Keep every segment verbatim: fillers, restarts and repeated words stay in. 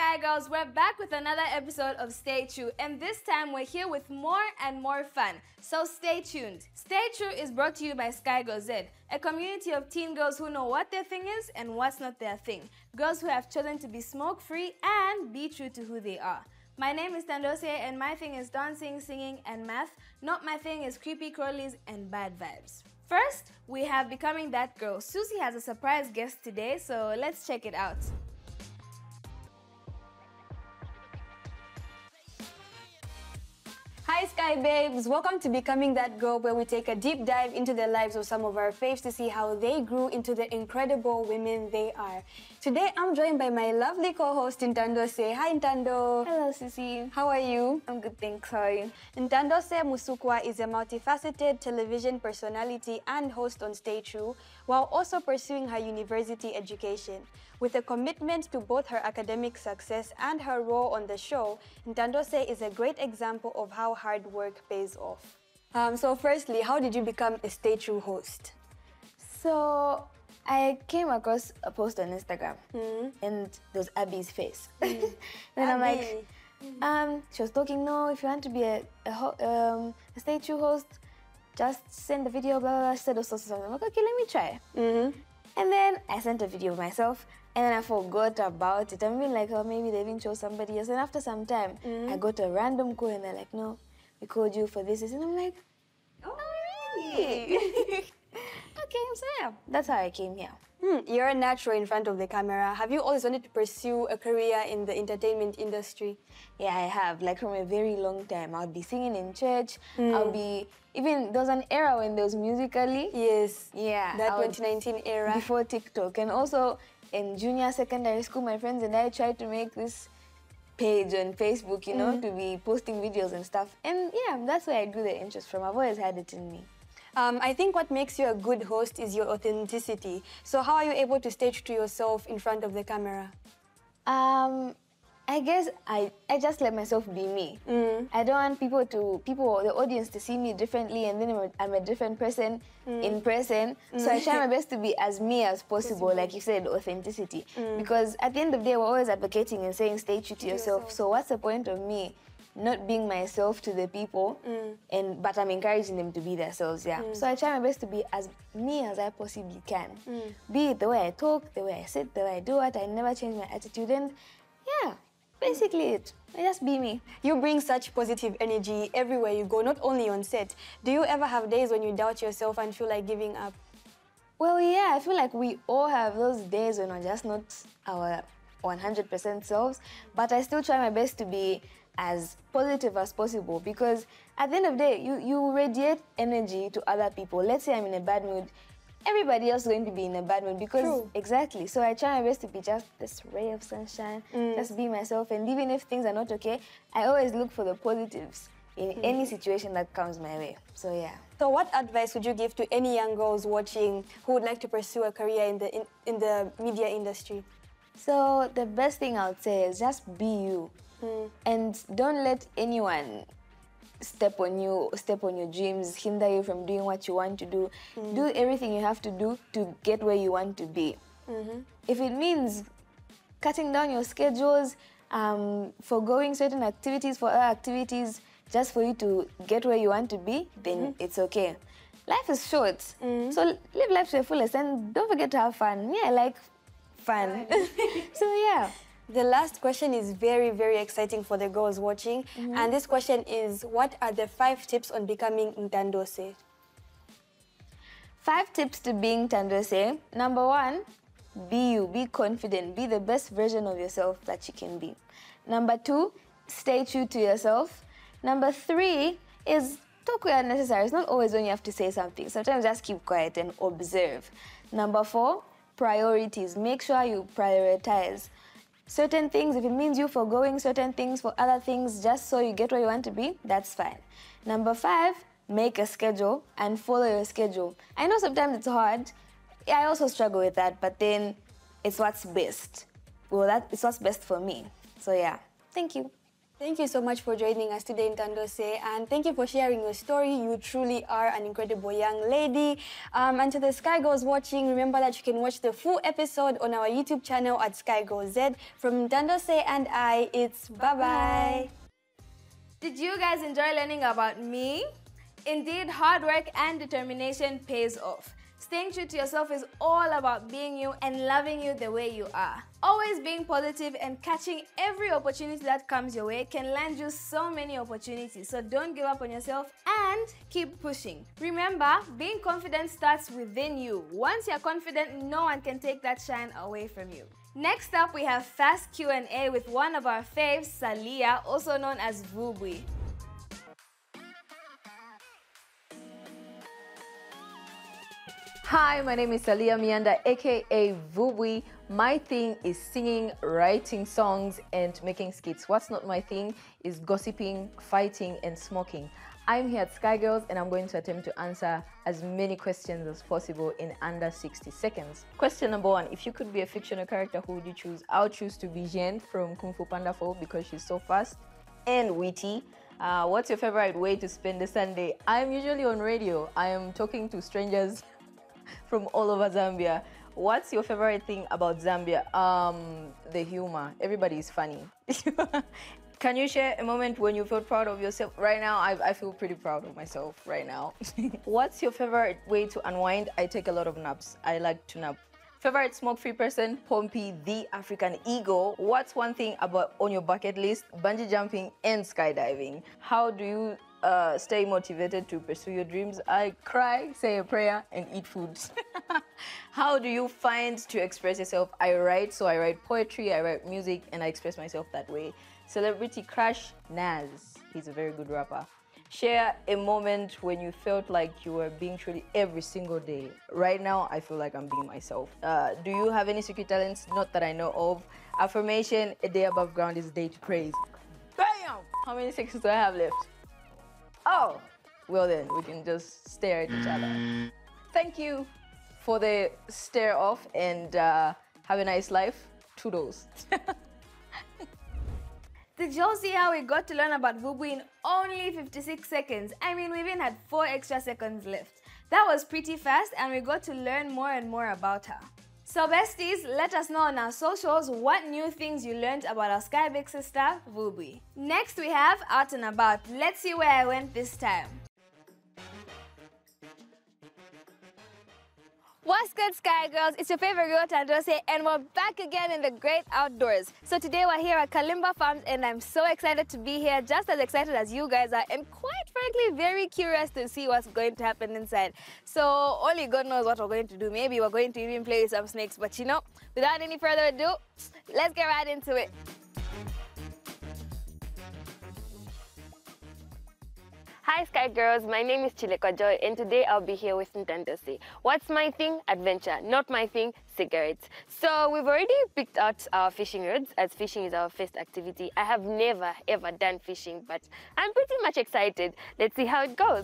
Sky Girls, we're back with another episode of Stay True, and this time we're here with more and more fun. So stay tuned. Stay True is brought to you by Sky Girl Z, a community of teen girls who know what their thing is and what's not their thing. Girls who have chosen to be smoke-free and be true to who they are. My name is Tandose, and my thing is dancing, singing, and math. Not my thing is creepy crawlies and bad vibes. First, we have Becoming That Girl. Susie has a surprise guest today, so let's check it out. Hi Sky Babes! Welcome to Becoming That Girl, where we take a deep dive into the lives of some of our faves to see how they grew into the incredible women they are. Today I'm joined by my lovely co-host Ntandose. Hi Ntando! Hello Susie. How are you? I'm good, thanks. How are you? Ntandose Musukwa is a multifaceted television personality and host on Stay True, while also pursuing her university education. With a commitment to both her academic success and her role on the show, Ntandose is a great example of how hard work pays off. Um, so firstly, how did you become a Stay True host? So, I came across a post on Instagram, Mm. and there was Abby's face. Mm. And I'm Abby. like, um, she was talking, no, if you want to be a, a, ho um, a Stay True host, just send the video, blah, blah, blah. She said, oh, so, so, so. I'm like, okay, let me try. Mm-hmm. And then I sent a video of myself, and then I forgot about it. I'm being like, oh, maybe they didn't show somebody else. And after some time, Mm. I got a random call, and they're like, no, we called you for this. And I'm like, Oh, really? Okay, so yeah, that's how I came here. Hmm, you're a natural in front of the camera. Have you always wanted to pursue a career in the entertainment industry? Yeah, I have, like from a very long time. I'll be singing in church. Mm. I'll be, even, there was an era when there was Musical.ly. Yes. Yeah. That I would- twenty nineteen era. Before TikTok. And also in junior secondary school, my friends and I tried to make this page on Facebook, you know, Mm. to be posting videos and stuff. And yeah, that's where I grew the interest from. I've always had it in me. Um, I think what makes you a good host is your authenticity. So how are you able to stay true to yourself in front of the camera? Um, I guess I, I just let myself be me. Mm. I don't want people to, people, the audience to see me differently, and then I'm a, I'm a different person in person. So I try my best to be as me as possible, Possible. like you said, authenticity. Because at the end of the day, we're always advocating and saying stay true to yourself. yourself. So what's the point of me not being myself to the people, and but I'm encouraging them to be themselves, yeah. So I try my best to be as me as I possibly can. Be it the way I talk, the way I sit, the way I do it. I never change my attitude, and yeah, basically it. I just be me. You bring such positive energy everywhere you go, not only on set. Do you ever have days when you doubt yourself and feel like giving up? Well, yeah, I feel like we all have those days when we're just not our one hundred percent selves, but I still try my best to be as positive as possible, because at the end of the day, you, you radiate energy to other people. Let's say I'm in a bad mood, everybody else is going to be in a bad mood, because True. exactly. So I try my best to be just this ray of sunshine, just be myself, and even if things are not okay, I always look for the positives in any situation that comes my way. So yeah. So what advice would you give to any young girls watching who would like to pursue a career in the, in, in the media industry? So the best thing I would say is just be you. Mm. And don't let anyone step on you, step on your dreams, hinder you from doing what you want to do. Mm. Do everything you have to do to get where you want to be. Mm-hmm. If it means cutting down your schedules, um, forgoing certain activities for other activities, just for you to get where you want to be, then Mm-hmm. it's okay. Life is short, Mm. so live life to the fullest, and don't forget to have fun. Yeah, I like fun. So yeah. The last question is very, very exciting for the girls watching. Mm-hmm. And this question is, what are the five tips on becoming Ntandose? Five tips to being Tandose. Number one, be you, be confident, be the best version of yourself that you can be. Number two, stay true to yourself. Number three is talk where necessary. It's not always when you have to say something. Sometimes just keep quiet and observe. Number four, priorities. Make sure you prioritize certain things. If it means you foregoing certain things for other things just so you get where you want to be, that's fine. Number five, make a schedule and follow your schedule. I know sometimes it's hard. Yeah, I also struggle with that, but then it's what's best. Well, that it's what's best for me. So yeah, thank you. Thank you so much for joining us today in Tandose, and thank you for sharing your story. You truly are an incredible young lady. Um, and to the Sky Girls watching, remember that you can watch the full episode on our YouTube channel at Sky Girls Z. From Tandose and I, it's bye-bye. Did you guys enjoy learning about me? Indeed, hard work and determination pays off. Staying true to yourself is all about being you and loving you the way you are. Always being positive and catching every opportunity that comes your way can land you so many opportunities. So don't give up on yourself and keep pushing. Remember, being confident starts within you. Once you're confident, no one can take that shine away from you. Next up, we have Fast Q and A with one of our faves, Salia, also known as Vubwi. Hi, my name is Salia Mianda, aka Vubwi. My thing is singing, writing songs, and making skits. What's not my thing is gossiping, fighting, and smoking. I'm here at Sky Girls, and I'm going to attempt to answer as many questions as possible in under sixty seconds. Question number one, if you could be a fictional character, who would you choose? I'll choose to be Jen from Kung Fu Panda four because she's so fast and witty. Uh, what's your favorite way to spend the Sunday? I'm usually on radio. I am talking to strangers from all over Zambia. What's your favorite thing about Zambia? Um, the humor. Everybody is funny. Can you share a moment when you felt proud of yourself? Right now, I, I feel pretty proud of myself right now. What's your favorite way to unwind? I take a lot of naps. I like to nap. Favorite smoke-free person? Pompey, the African Eagle. What's one thing about on your bucket list? Bungee jumping and skydiving. How do you uh, stay motivated to pursue your dreams? I cry, say a prayer, and eat food. How do you find to express yourself? I write, so I write poetry, I write music, and I express myself that way. Celebrity crush? Nas. He's a very good rapper. Share a moment when you felt like you were being truly every single day. Right now, I feel like I'm being myself. Uh, do you have any secret talents? Not that I know of. Affirmation: a day above ground is a day to praise. Bam! How many seconds do I have left? Oh, well then, we can just stare at each other. Thank you for the stare off, and uh, have a nice life. Toodles. Did y'all see how we got to learn about Vubwi in only fifty-six seconds? I mean, we even had four extra seconds left. That was pretty fast, and we got to learn more and more about her. So besties, let us know on our socials what new things you learned about our Sky Big sister, Vubwi. Next we have Out and About. Let's see where I went this time. What's good, Sky Girls? It's your favorite girl, Tandose, and we're back again in the great outdoors. So today we're here at Kalimba Farms, and I'm so excited to be here, just as excited as you guys are, and quite frankly, very curious to see what's going to happen inside. So only God knows what we're going to do. Maybe we're going to even play with some snakes, but you know, without any further ado, let's get right into it. Hi Sky Girls, my name is Chilekwa Joy, and today I'll be here with Ntandose. What's my thing? Adventure. Not my thing? Cigarettes. So we've already picked out our fishing rods, as fishing is our first activity. I have never ever done fishing, but I'm pretty much excited. Let's see how it goes.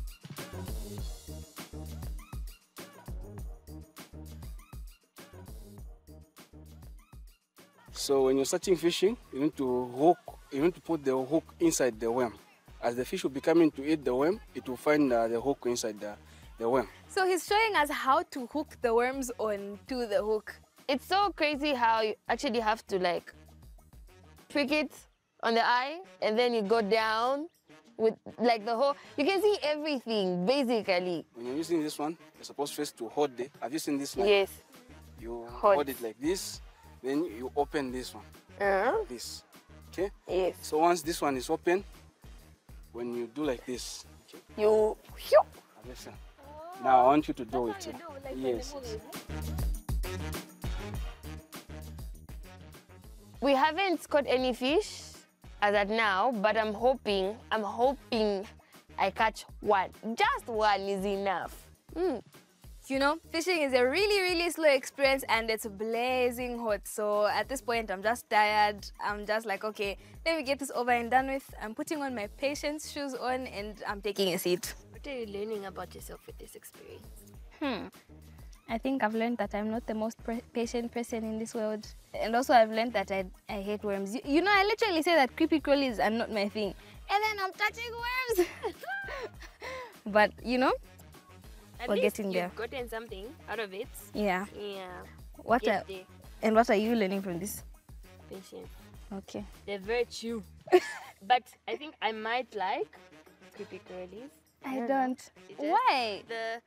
So when you're starting fishing, you need to hook, you need to put the hook inside the worm. As the fish will be coming to eat the worm, it will find uh, the hook inside the, the worm. So he's showing us how to hook the worms onto the hook. It's so crazy how you actually have to like prick it on the eye, and then you go down with like the whole, you can see everything basically. When you're using this one, you're supposed first to hold it. Have you seen this one? Yes. You Hold. hold it like this, then you open this one, Uh-huh. this, okay? Yes. So once this one is open, when you do like this, okay? You. Listen. Now I want you to do it. That's how you do, like in Yes. the movies. We haven't caught any fish as at now, but I'm hoping, I'm hoping I catch one. Just one is enough. Mm. You know, fishing is a really, really slow experience, and it's blazing hot. So at this point, I'm just tired. I'm just like, okay, let me get this over and done with. I'm putting on my patience shoes on, and I'm taking a seat. What are you learning about yourself with this experience? Hmm. I think I've learned that I'm not the most patient person in this world. And also I've learned that I, I hate worms. You, you know, I literally say that creepy crawlies are not my thing. And then I'm touching worms. But, you know, At we're least getting there. You've gotten something out of it. Yeah. Yeah. What are, Get and what are you learning from this? there. Patience. Okay. The virtue. But I think I might like creepy crawlies. I don't know. don't. It just- Why? The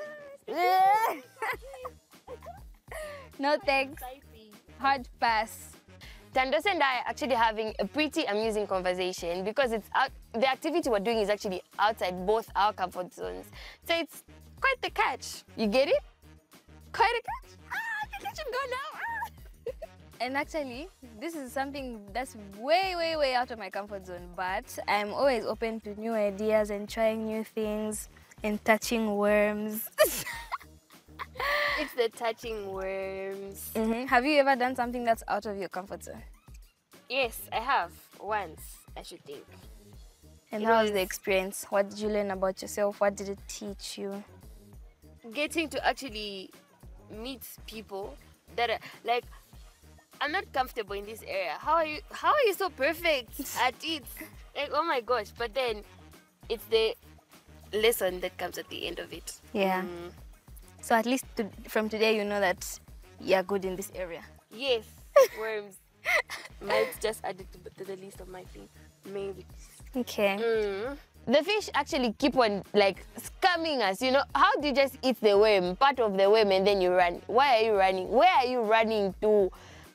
No thanks. spicy. Hard pass. Tandose and I are actually having a pretty amusing conversation because it's out, the activity we're doing is actually outside both our comfort zones. So it's quite the catch. You get it? Quite a catch. Ah, I think I should go now. Ah. And actually, this is something that's way, way, way out of my comfort zone. But I'm always open to new ideas and trying new things and touching worms. It's the touching worms. Mm-hmm. Have you ever done something that's out of your comfort zone? Yes, I have once, I should think. And It how was was- the experience? What did you learn about yourself? What did it teach you? Getting to actually meet people that are like, I'm not comfortable in this area. How are you? How are you so perfect at it? Like, oh my gosh! But then, it's the lesson that comes at the end of it. Yeah. Mm, So at least to, from today, you know that you're good in this area. yes, worms. Might just add it to, to the list of my thing. Maybe. Okay. Mm. The fish actually keep on like scamming us, you know. How do you just eat the worm, part of the worm, and then you run? Why are you running? Where are you running to?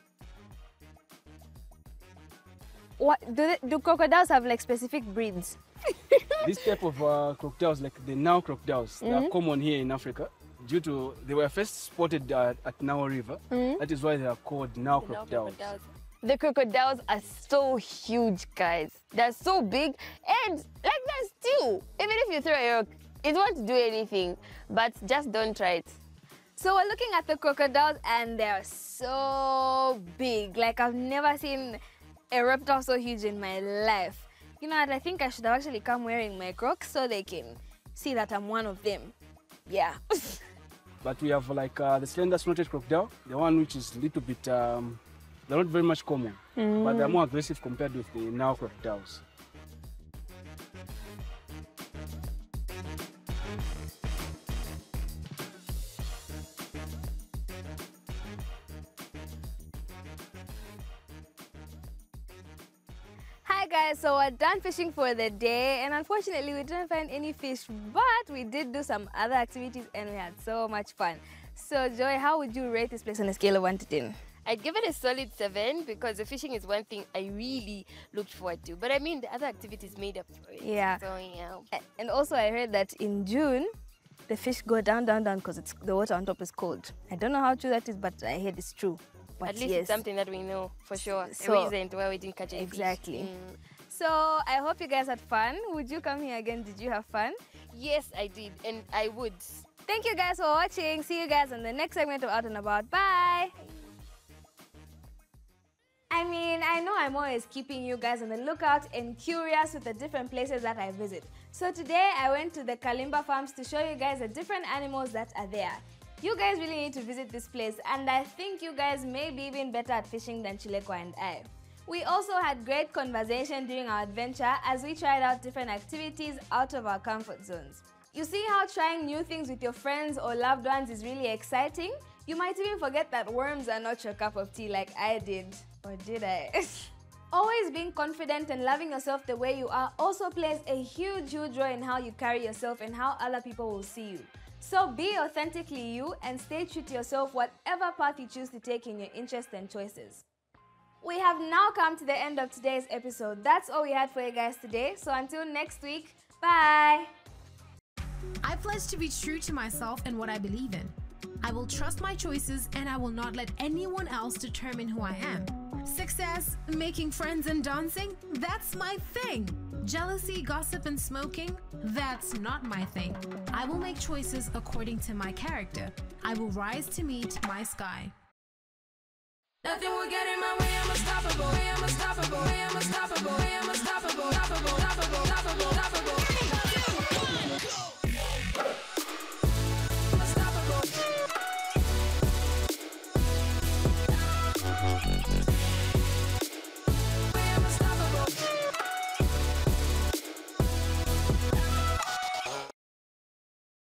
What do they, do crocodiles have like specific breeds? This type of uh, crocodiles, like the Nile crocodiles, they are common here in Africa. Due to they were first spotted uh, at Nile River. That is why they are called Nile The crocodiles. crocodiles. The crocodiles are so huge, guys. They're so big and like they're still. Even if you throw a rock, it won't do anything. But just don't try it. So we're looking at the crocodiles and they're so big. Like I've never seen a reptile so huge in my life. You know what? I think I should have actually come wearing my Crocs so they can see that I'm one of them. Yeah. But we have like uh, the slender snouted crocodile, the one which is a little bit, um, they're not very much common, but they're more aggressive compared with the Nile crocodiles. Hi guys, so we're done fishing for the day and unfortunately we didn't find any fish, but we did do some other activities and we had so much fun. So Joy, how would you rate this place on a scale of one to ten? I'd give it a solid seven because the fishing is one thing I really looked forward to. But I mean, the other activities made up for it. Yeah. So yeah. A- And also I heard that in June, the fish go down, down, down because it's the water on top is cold. I don't know how true that is, but I heard it's true. But At least yes. it's something that we know for sure. So- a reason why we didn't catch any Exactly. fish. Mm. So I hope you guys had fun. Would you come here again? Did you have fun? Yes, I did, and I would. Thank you guys for watching. See you guys in the next segment of Out and About. Bye. I mean, I know I'm always keeping you guys on the lookout and curious with the different places that I visit. So today I went to the Kalimba farms to show you guys the different animals that are there. You guys really need to visit this place and I think you guys may be even better at fishing than Chileko and I. We also had great conversation during our adventure as we tried out different activities out of our comfort zones. You see how trying new things with your friends or loved ones is really exciting? You might even forget that worms are not your cup of tea like I did. Or did I? Always being confident and loving yourself the way you are also plays a huge, huge role in how you carry yourself and how other people will see you. So be authentically you and stay true to yourself whatever path you choose to take in your interests and choices. We have now come to the end of today's episode. That's all we had for you guys today. So until next week, bye! I pledge to be true to myself and what I believe in. I will trust my choices and I will not let anyone else determine who I am. Success, making friends and dancing, that's my thing. Jealousy, gossip and smoking, that's not my thing. I will make choices according to my character. I will rise to meet my sky. Nothing will get in my way, I'm unstoppable, I'm unstoppable, I'm unstoppable, I'm unstoppable, unstoppable, unstoppable, unstoppable, unstoppable.